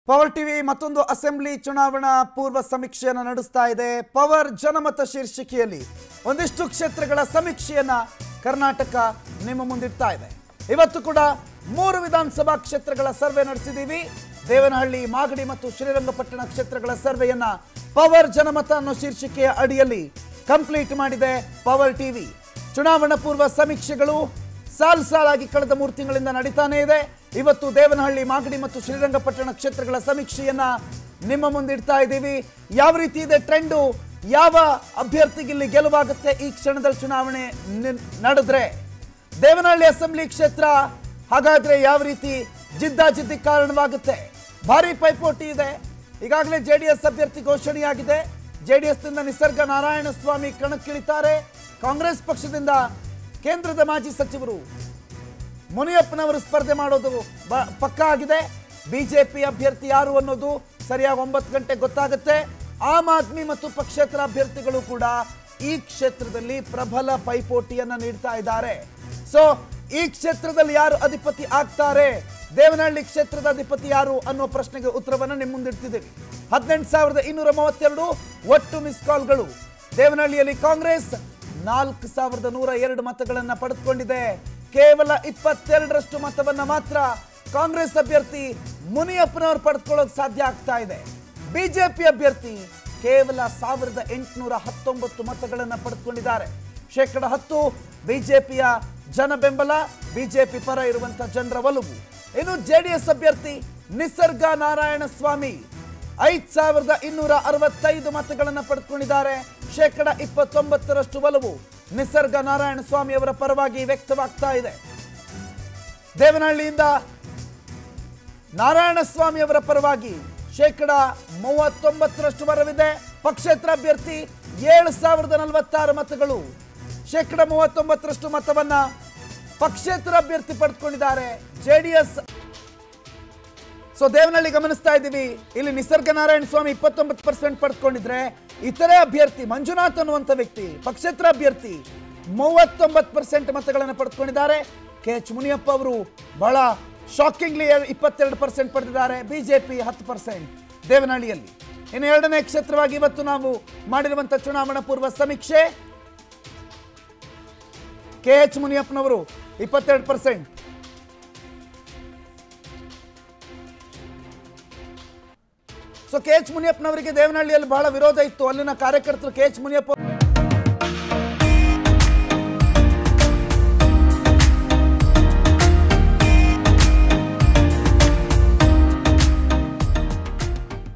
Power TV ಮತ್ತೊಂದು assembly ಚುನಾವಣಾ ಪೂರ್ವ ಸಮೀಕ್ಷೆಯನ್ನು ನಡೆಸ್ತಾ ಇದೆ. ಪವರ್ ಜನಮತ ಶೀರ್ಷಿಕೆಯಲ್ಲಿ ಒಂದಿಷ್ಟು ಕ್ಷೇತ್ರಗಳ ಸಮೀಕ್ಷೆಯನ್ನ ಕರ್ನಾಟಕ ನಿಮ್ಮ ಮುಂದಿಡ್ತಾ ಇದೆ. ಇವತ್ತು ಕೂಡ 3 ವಿಧಾನಸಭಾ ಕ್ಷೇತ್ರಗಳ ಸರ್ವೆ ನಡೆಸಿದೀವಿ. ದೇವನಹಳ್ಳಿ, ಮಾಗಡಿ ಮತ್ತು ಶ್ರೀರಂಗಪಟ್ಟಣ ಕ್ಷೇತ್ರಗಳ ಸರ್ವೆಯನ್ನ ಪವರ್ ಜನಮತ ಅನ್ನೋ ಶೀರ್ಷಿಕೆಯ ಅಡಿಯಲ್ಲಿ ಕಂಪ್ಲೀಟ್ ಮಾಡಿದೆ ಪವರ್ ಟಿವಿ. ಚುನಾವಣಾ ಪೂರ್ವ ಸಮೀಕ್ಷೆಗಳು ಸಾಲಾಗಿ ಕಳೆದ 3 ತಿಂಗಳಿಂದ ನಡೀತಾನೆ ಇದೆ. ಇವತ್ತು ದೇವನಹಳ್ಳಿ, ಮಾಗಡಿ ಮತ್ತು ಶ್ರೀರಂಗಪಟ್ಟಣ ಕ್ಷೇತ್ರಗಳ ಸಮೀಕ್ಷೆಯನ್ನ ನಿಮ್ಮ ಮುಂದಿಡ್ತಾ ಇದ್ದೀವಿ. ಯಾವ ರೀತಿ ಇದೆ ಟ್ರೆಂಡು, ಯಾವ ಅಭ್ಯರ್ಥಿಗೆ ಇಲ್ಲಿ ಗೆಲುವಾಗುತ್ತೆ ಈ ಕ್ಷಣದಲ್ಲಿ ಚುನಾವಣೆ ನಡೆದ್ರೆ, ದೇವನಹಳ್ಳಿ ಅಸೆಂಬ್ಲಿ ಕ್ಷೇತ್ರ ಹಾಗಾದ್ರೆ ಯಾವ ರೀತಿ ಜಿದ್ದಾಜಿದ್ದಿ ಕಾರಣವಾಗುತ್ತೆ. ಭಾರಿ ಪೈಪೋಟಿ ಇದೆ. ಈಗಾಗಲೇ ಜೆಡಿಎಸ್ ಅಭ್ಯರ್ಥಿ ಘೋಷಣೆಯಾಗಿದೆ. ಜೆಡಿಎಸ್ನಿಂದ ನಿಸರ್ಗ ನಾರಾಯಣಸ್ವಾಮಿ ಕಣಕ್ಕಿಳಿತಾರೆ. ಕಾಂಗ್ರೆಸ್ ಪಕ್ಷದಿಂದ ಕೇಂದ್ರದ ಮಾಜಿ ಸಚಿವರು ಮುನಿಯಪ್ಪನವರು ಸ್ಪರ್ಧೆ ಮಾಡೋದು ಪಕ್ಕಾ ಆಗಿದೆ. ಬಿಜೆಪಿ ಅಭ್ಯರ್ಥಿ ಯಾರು ಅನ್ನೋದು ಸರಿಯಾಗಿ 9 ಗಂಟೆಗೆ ಗೊತ್ತಾಗುತ್ತೆ. ಆಮ್ ಆದ್ಮಿ ಮತ್ತು ಪಕ್ಷೇತರ ಅಭ್ಯರ್ಥಿಗಳು ಕೂಡ ಈ ಕ್ಷೇತ್ರದಲ್ಲಿ ಪ್ರಬಲ ಪೈಪೋಟಿಯನ್ನ ನೀಡ್ತಾ ಇದ್ದಾರೆ. ಸೊ ಈ ಕ್ಷೇತ್ರದಲ್ಲಿ ಯಾರು ಅಧಿಪತಿ ಆಗ್ತಾರೆ, ದೇವನಹಳ್ಳಿ ಕ್ಷೇತ್ರದ ಅಧಿಪತಿ ಯಾರು ಅನ್ನೋ ಪ್ರಶ್ನೆಗೆ ಉತ್ತರವನ್ನು ನಿಮ್ಮ ಮುಂದಿಡ್ತಿದ್ದೀವಿ. 18,232 ಒಟ್ಟು ಮಿಸ್ ಕಾಲ್ಗಳು. ದೇವನಹಳ್ಳಿಯಲ್ಲಿ ಕಾಂಗ್ರೆಸ್ 4,102 ಮತಗಳನ್ನು ಪಡೆದುಕೊಂಡಿದೆ. ಕೇವಲ 22ರಷ್ಟು ಮತವನ್ನ ಮಾತ್ರ ಕಾಂಗ್ರೆಸ್ ಅಭ್ಯರ್ಥಿ ಮುನಿಯಪ್ಪನವರು ಪಡೆದುಕೊಳ್ಳೋಕೆ ಸಾಧ್ಯ ಆಗ್ತಾ ಇದೆ. ಬಿಜೆಪಿ ಅಭ್ಯರ್ಥಿ ಕೇವಲ 1,819 ಮತಗಳನ್ನು ಪಡೆದುಕೊಂಡಿದ್ದಾರೆ. 10% ಬಿಜೆಪಿಯ ಜನ ಬೆಂಬಲ, ಬಿಜೆಪಿ ಪರ ಇರುವಂತಹ ಜನರ ಒಲವು. ಇನ್ನು ಜೆಡಿಎಸ್ ಅಭ್ಯರ್ಥಿ ನಿಸರ್ಗ ನಾರಾಯಣಸ್ವಾಮಿ 5,265 ಮತಗಳನ್ನು ಪಡೆದುಕೊಂಡಿದ್ದಾರೆ. 29%ರಷ್ಟು ಒಲವು ನಿಸರ್ಗ ನಾರಾಯಣಸ್ವಾಮಿ ಅವರ ಪರವಾಗಿ ವ್ಯಕ್ತವಾಗ್ತಾ ಇದೆ. ದೇವನಹಳ್ಳಿಯಿಂದ ನಾರಾಯಣಸ್ವಾಮಿ ಅವರ ಪರವಾಗಿ 39%ರಷ್ಟು ಬರವಿದೆ. ಪಕ್ಷೇತರ ಅಭ್ಯರ್ಥಿ 7,046 ಮತಗಳು. 39%ರಷ್ಟು ಮತವನ್ನ ಪಕ್ಷೇತರ ಅಭ್ಯರ್ಥಿ ಪಡೆದುಕೊಂಡಿದ್ದಾರೆ ಜೆಡಿಎಸ್. ಸೊ ದೇವನಹಳ್ಳಿ ಗಮನಿಸ್ತಾ ಇದ್ದೀವಿ. ಇಲ್ಲಿ ನಿಸರ್ಗ ನಾರಾಯಣ ಸ್ವಾಮಿ 29% ಪಡೆದುಕೊಂಡಿದ್ರೆ, ಇತರೆ ಅಭ್ಯರ್ಥಿ ಮಂಜುನಾಥ್ ಅನ್ನುವಂಥ ವ್ಯಕ್ತಿ ಪಕ್ಷೇತರ ಅಭ್ಯರ್ಥಿ 39% ಮತಗಳನ್ನು ಪಡೆದುಕೊಂಡಿದ್ದಾರೆ. KH ಮುನಿಯಪ್ಪ ಅವರು ಬಹಳ ಶಾಕಿಂಗ್ಲಿ 22% ಪಡೆದಿದ್ದಾರೆ. ಬಿಜೆಪಿ 10% ದೇವನಹಳ್ಳಿಯಲ್ಲಿ. ಇನ್ನು 2ನೇ ಕ್ಷೇತ್ರವಾಗಿ ಇವತ್ತು ನಾವು ಮಾಡಿರುವಂಥ ಚುನಾವಣಾ ಪೂರ್ವ ಸಮೀಕ್ಷೆ, KH ಮುನಿಯಪ್ಪನವರು 22%. ಸೊ KH ಮುನಿಯಪ್ಪನವರಿಗೆ ದೇವನಹಳ್ಳಿಯಲ್ಲಿ ಬಹಳ ವಿರೋಧ ಇತ್ತು. ಅಲ್ಲಿನ ಕಾರ್ಯಕರ್ತರು KH ಮುನಿಯಪ್ಪ